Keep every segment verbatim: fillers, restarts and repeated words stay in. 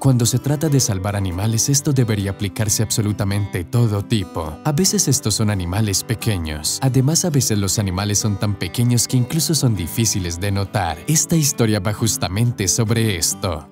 Cuando se trata de salvar animales, esto debería aplicarse a absolutamente todo tipo. A veces estos son animales pequeños. Además, a veces los animales son tan pequeños que incluso son difíciles de notar. Esta historia va justamente sobre esto.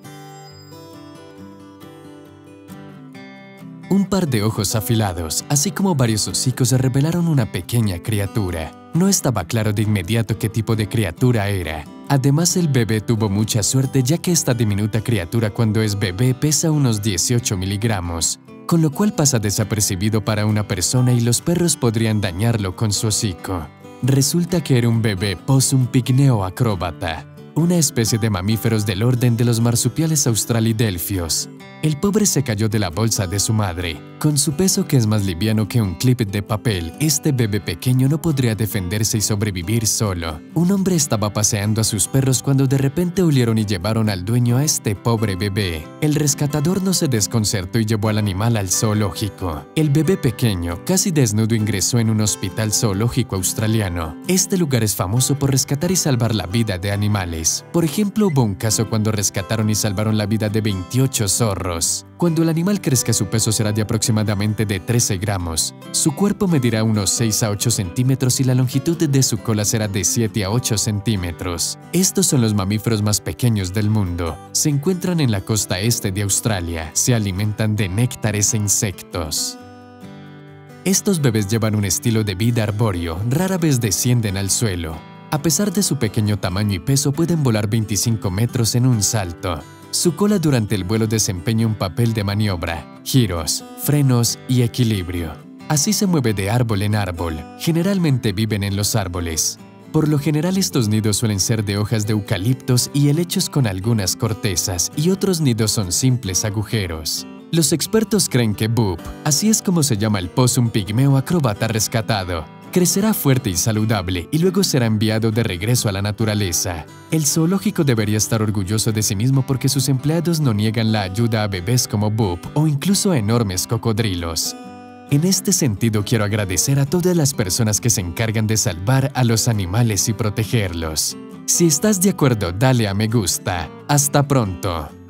Un par de ojos afilados, así como varios hocicos, revelaron una pequeña criatura. No estaba claro de inmediato qué tipo de criatura era. Además, el bebé tuvo mucha suerte, ya que esta diminuta criatura cuando es bebé pesa unos dieciocho miligramos, con lo cual pasa desapercibido para una persona y los perros podrían dañarlo con su hocico. Resulta que era un bebé possum pigmeo acróbata, una especie de mamíferos del orden de los marsupiales australidelfios. El pobre se cayó de la bolsa de su madre. Con su peso que es más liviano que un clip de papel, este bebé pequeño no podría defenderse y sobrevivir solo. Un hombre estaba paseando a sus perros cuando de repente olieron y llevaron al dueño a este pobre bebé. El rescatador no se desconcertó y llevó al animal al zoológico. El bebé pequeño, casi desnudo, ingresó en un hospital zoológico australiano. Este lugar es famoso por rescatar y salvar la vida de animales. Por ejemplo, hubo un caso cuando rescataron y salvaron la vida de veintiocho zorros. Cuando el animal crezca, su peso será de aproximadamente de trece gramos. Su cuerpo medirá unos seis a ocho centímetros y la longitud de su cola será de siete a ocho centímetros. Estos son los mamíferos más pequeños del mundo. Se encuentran en la costa este de Australia. Se alimentan de néctares e insectos. Estos bebés llevan un estilo de vida arbóreo. Rara vez descienden al suelo. A pesar de su pequeño tamaño y peso, pueden volar veinticinco metros en un salto. Su cola durante el vuelo desempeña un papel de maniobra, giros, frenos y equilibrio. Así se mueve de árbol en árbol. Generalmente viven en los árboles. Por lo general, estos nidos suelen ser de hojas de eucaliptos y helechos con algunas cortezas, y otros nidos son simples agujeros. Los expertos creen que Boop, así es como se llama el possum pigmeo acróbata rescatado, crecerá fuerte y saludable y luego será enviado de regreso a la naturaleza. El zoológico debería estar orgulloso de sí mismo porque sus empleados no niegan la ayuda a bebés como Boop o incluso a enormes cocodrilos. En este sentido, quiero agradecer a todas las personas que se encargan de salvar a los animales y protegerlos. Si estás de acuerdo, dale a me gusta. ¡Hasta pronto!